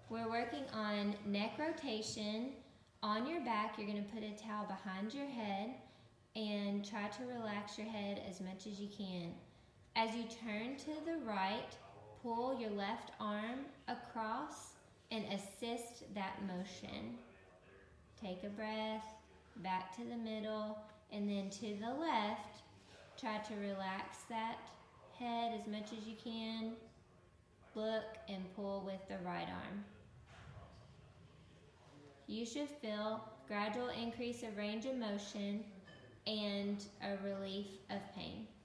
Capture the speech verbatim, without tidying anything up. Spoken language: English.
We're working on neck rotation. On your back, you're going to put a towel behind your head and try to relax your head as much as you can. As you turn to the right, pull your left arm across and assist that motion. Take a breath, back to the middle, and then to the left. Try to relax that head as much as you can. Look and pull with the right arm. You should feel gradual increase of range of motion and a relief of pain.